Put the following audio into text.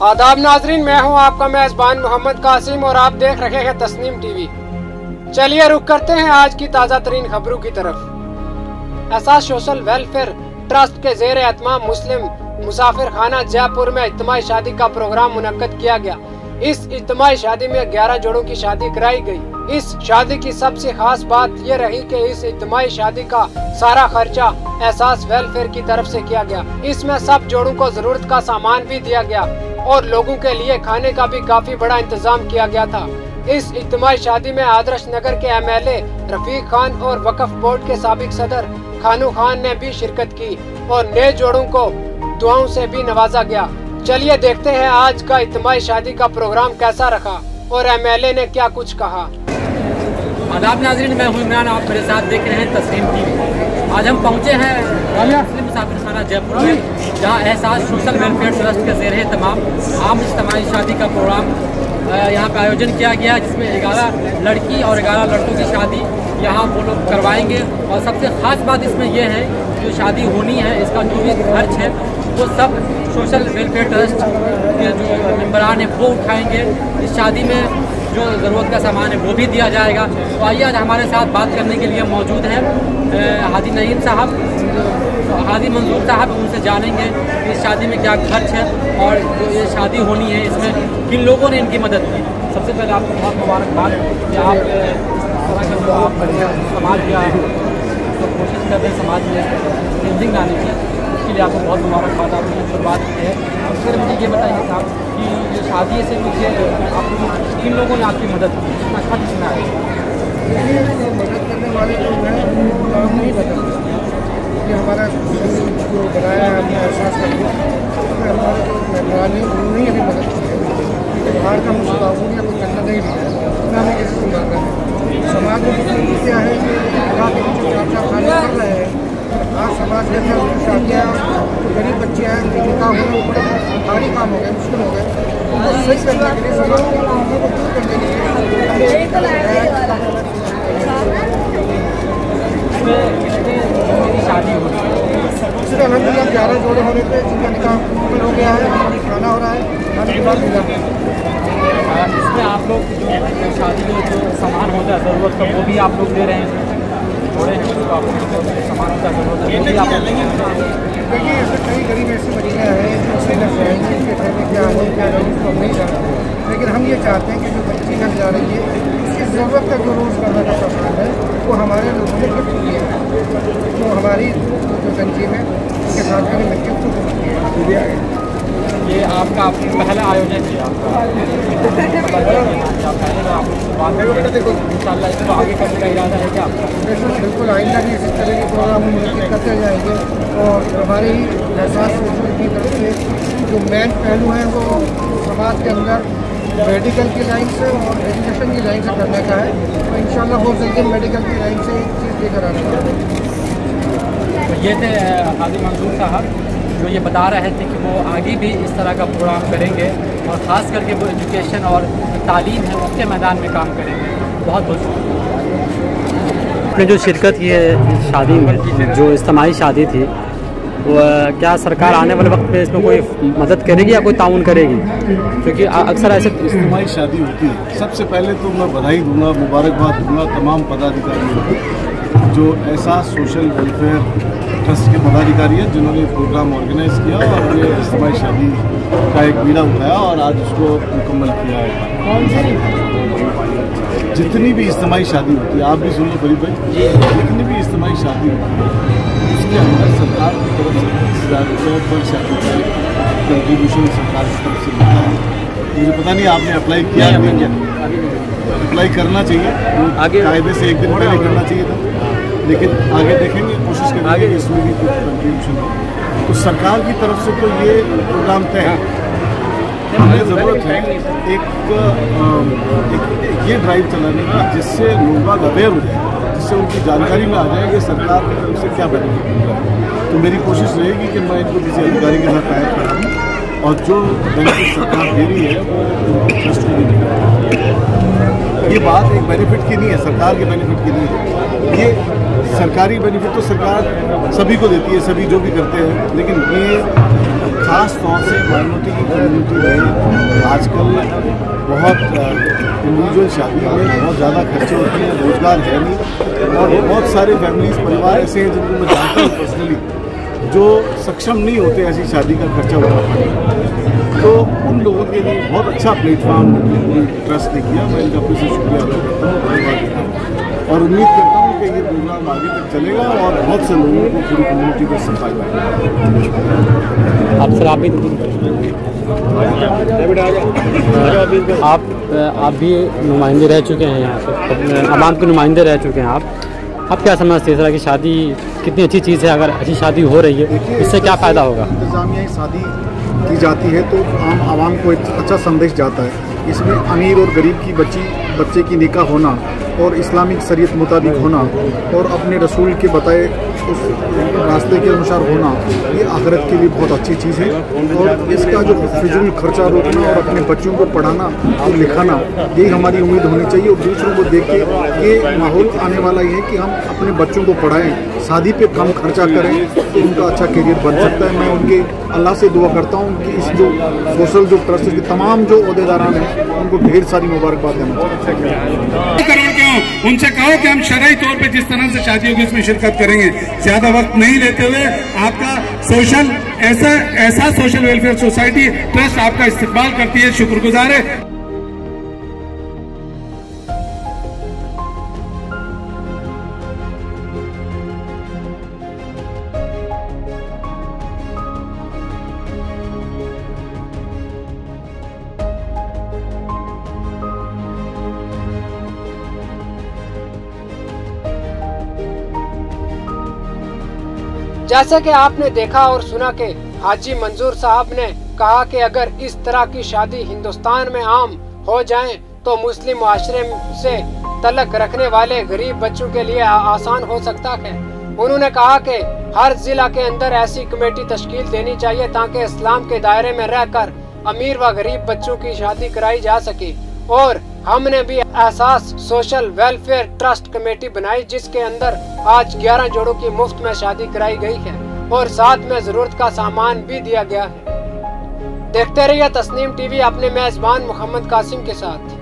आदाब नाजरीन, मैं हूं आपका मेजबान मोहम्मद कासिम और आप देख रहे हैं तस्नीम टीवी। चलिए रुक करते हैं आज की ताज़ा तरीन खबरों की तरफ। एहसास सोशल वेलफेयर ट्रस्ट के ज़ेर एहतमाम मुस्लिम मुसाफिर खाना जयपुर में इज्तिमाई शादी का प्रोग्राम मुनक्कद किया गया। इस इज्तिमाई शादी में 11 जोड़ों की शादी कराई गई। इस शादी की सबसे खास बात यह रही कि इस इज्तिमाई शादी का सारा खर्चा एहसास वेलफेयर की तरफ से किया गया। इसमें सब जोड़ों को जरूरत का सामान भी दिया गया और लोगों के लिए खाने का भी काफी बड़ा इंतजाम किया गया था। इस इज्तिमाई शादी में आदर्श नगर के MLA रफीक खान और वक्फ बोर्ड के साबिक सदर खानू खान ने भी शिरकत की और नए जोड़ों को दुआओं से भी नवाजा गया। चलिए देखते हैं आज का इज्तिमाई शादी का प्रोग्राम कैसा रखा और MLA ने क्या कुछ कहा। आदाब नाज़रीन, मैं हूं इमरान, आप मेरे साथ देख रहे हैं तस्नीम टीवी। आज हम पहुंचे हैं मुस्लिम मुसाफिर खाना जयपुर में, जहां एहसास सोशल वेलफेयर ट्रस्ट के ज़ेर तमाम आम इज्तिमाई शादी का प्रोग्राम यहां पर आयोजन किया गया, जिसमें 11 लड़की और 11 लड़कों की शादी यहाँ वो लोग करवाएंगे। और सबसे ख़ास बात इसमें यह है जो शादी होनी है इसका जो भी खर्च है वो सब सोशल वेलफेयर ट्रस्ट के जो मेम्बरान हैं वो उठाएंगे। इस शादी में जो ज़रूरत का सामान है वो भी दिया जाएगा। तो आइए आज हमारे साथ बात करने के लिए मौजूद हैं हाजी नईम साहब, हाजी मंजूर साहब। उनसे जानेंगे कि इस शादी में क्या खर्च है और जो ये शादी होनी है इसमें किन लोगों ने इनकी मदद की। सबसे पहले आपको बहुत मुबारकबाद कि आप समाज का तो कोशिश कर रहे हैं समाज में चेंजिंग लाने की, उसके लिए आपको बहुत मुबारकबाद। आपने शुरुआत की है। फिर मुझे ये बताइए साहब कि ये शादी से मुझे आप किन लोगों ने आपकी मदद की, कितना खर्च कितना है? मदद करने वाले लोग हैं काम नहीं बदलते, ये हमारा जो बनाया है हमने एहसास कर लिया। हमारे जो मेहमान हैं उन्होंने अभी मदद की है। बाहर का मुझे काबू या कोई करना नहीं लिया, ना हमें कैसे संभालना है। समाज में क्या है कि रात के बच्चे 4-4 खाने कर रहे हैं। आज समाज के अंदर शादियाँ गरीब बच्चे हैं, निकाह होना वो बड़ा भारी काम हो गया, मुश्किल हो गया। उनको सही करने के लिए समाज के कामों को दूर करने के लिए शादी हो रही है। सिर्फ अलहमदिल्ला 11 जोड़े होने पे जिनका निकाह हो गया है, खाना हो रहा है, खाने के बाद मिला। इसमें आप लोग जो शादी में जो सामान होता है ज़रूरत का वो भी आप लोग दे रहे हैं, जोड़े हैं तो आप लोग सामान होता है ज़रूरत है वो भी आप लोग देखिए। ऐसे कई गरीब ऐसी बच्चियाँ हैं जो सेलर जाएंगे, उनके घर में क्या है क्या नहीं उसको हम नहीं जानते, लेकिन हम ये चाहते हैं कि जो बच्ची घर जा रही है उसकी ज़रूरत का जो रोज़मर्रा का सामान है वो हमारे लोगों ने गिफ्ट किया है। तो हमारी जो तंजीम है उसके साथ में मिलकर उसको गिफ्ट किया है। ये आपका पहला आयोजन है देखो इंशाल्लाह इसको आगे करने का इरादा है क्या आपका? बिल्कुल आइंदा भी इस तरह के प्रोग्राम हम करते जाएंगे और हमारे ही एहसास की तरफ से जो मेन पहलू हैं वो समाज के अंदर मेडिकल की लाइन से और एजुकेशन की लाइन से करने का है। तो इंशाल्लाह बहुत जल्दी मेडिकल की लाइन से एक चीज़ लेकर आने वाले हैं। तो ये थे हाजी मंजूर साहब जो ये बता रहे थे कि वो आगे भी इस तरह का प्रोग्राम करेंगे और ख़ास करके वो एजुकेशन और तालीम है उसके मैदान में काम करेंगे। बहुत बहुत शुक्रिया। आपने जो शिरकत की है इस शादी में, जो इज्तिमाई शादी थी, वो क्या सरकार आने वाले वक्त में इसमें कोई मदद करेगी या कोई ताउन करेगी? क्योंकि अक्सर ऐसे इज्तिमाई शादी होती है। सबसे पहले तो मैं बधाई दूंगा, मुबारकबाद दूंगा तमाम पदाधिकारियों को जो एहसास सोशल वेलफेयर ट्रस्ट के पदाधिकारी हैं जिन्होंने प्रोग्राम ऑर्गेनाइज किया और ये इज्तिमाई शादी का एक बीड़ा उठाया और आज उसको मुकम्मल किया है। जितनी भी इज्तिमाई शादी होती है, आप भी सुन लो फरीद भाई, जितनी भी इज्तिमाई शादी होती है उसके अंदर सरकार की तरफ से 10,000 रुपये पर शादी का कंट्रीब्यूशन सरकार की तरफ से मिलता है। मुझे पता नहीं आपने अप्लाई किया या नहीं किया। अप्लाई करना चाहिए, आगे कायदे से एक दिन पहले करना चाहिए था, लेकिन आगे देखेंगे, कोशिश करेंगे कि इसमें भी कुछ कंट्रीब्यूशन हो। तो सरकार की तरफ से तो ये प्रोग्राम तय है। हमें ज़रूरत है एक ये ड्राइव चलाने की जिससे लोग अवेयर हो जाए, जिससे उनकी जानकारी में आ जाए कि सरकार की तरफ से क्या बेनिफिट मिल रहा है। तो मेरी कोशिश रहेगी कि मैं इनको किसी अधिकारी के साथ टाइप कराऊँ और जो बेनिफिट सरकार दे रही है वो ट्रस्ट को भी दे। ये बात एक बेनिफिट की नहीं है, सरकार के बेनिफिट की नहीं है। ये सरकारी बेनिफिट तो सरकार सभी को देती है, सभी जो भी करते हैं, लेकिन ये ख़ास तौर से माइनॉरिटी की कम्युनिटी में आजकल बहुत इंडिविजुअल शादी में बहुत ज़्यादा खर्चे होते हैं, रोज़गार है नहीं, और बहुत सारे फैमिलीज परिवार ऐसे हैं जिनको मैं जानता हूँ पर्सनली, जो सक्षम नहीं होते ऐसी शादी का खर्चा उठा पाने। तो उन लोगों के लिए बहुत अच्छा प्लेटफॉर्म ट्रस्ट ने किया। मैं इनका फिर से शुक्रिया अदा करता हूँ, धन्यवाद देता हूँ और उम्मीद करता हूँ कि ये प्रोग्राम आगे तक चलेगा और बहुत से लोगों को पूरी कम्युनिटी को इससे फायदा होगा। आप सर आप भी नुमाइंदे रह चुके हैं यहाँ पे, आवाम के नुमाइंदे रह चुके हैं आप क्या समझते हैं सर कि शादी कितनी अच्छी चीज़ है? अगर अच्छी शादी हो रही है इससे क्या फ़ायदा होगा? इंतज़ामिया शादी की जाती है तो आवाम को एक अच्छा संदेश जाता है। इसमें अमीर और गरीब की बच्चे की निकाह होना और इस्लामिक शरीयत मुताबिक होना और अपने रसूल के बताए उस रास्ते के अनुसार होना, ये आखिरत के लिए बहुत अच्छी चीज़ है। और इसका जो फिजूल खर्चा रोकना और अपने बच्चों को पढ़ाना और लिखाना, यही हमारी उम्मीद होनी चाहिए। और दूसरों को देख के ये माहौल आने वाला ही है कि हम अपने बच्चों को पढ़ाएं, शादी पे कम खर्चा करें तो उनका अच्छा करियर बन सकता है। मैं उनके अल्लाह से दुआ करता हूँ कि इस जो सोशल जो ट्रस्ट के तमाम जो ओहदेदारान हैं उनको ढेर सारी मुबारकबाद देना चाहिए। उनसे कहो कि हम शरई तौर पे जिस तरह से शादी होगी उसमें शिरकत करेंगे। ज्यादा वक्त नहीं लेते हुए आपका सोशल ऐसा सोशल वेलफेयर सोसाइटी ट्रस्ट आपका इस्तेमाल करती है, शुक्रगुजार है। जैसे कि आपने देखा और सुना कि हाजी मंजूर साहब ने कहा कि अगर इस तरह की शादी हिंदुस्तान में आम हो जाए तो मुस्लिम मुआशरे से तल्लुक़ रखने वाले गरीब बच्चों के लिए आसान हो सकता है। उन्होंने कहा कि हर जिला के अंदर ऐसी कमेटी तश्कील देनी चाहिए ताकि इस्लाम के दायरे में रहकर अमीर व गरीब बच्चों की शादी कराई जा सके। और हमने भी एहसास सोशल वेलफेयर ट्रस्ट कमेटी बनाई जिसके अंदर आज 11 जोड़ों की मुफ्त में शादी कराई गई है और साथ में जरूरत का सामान भी दिया गया है। देखते रहिए तस्नीम टीवी अपने मेजबान मोहम्मद कासिम के साथ।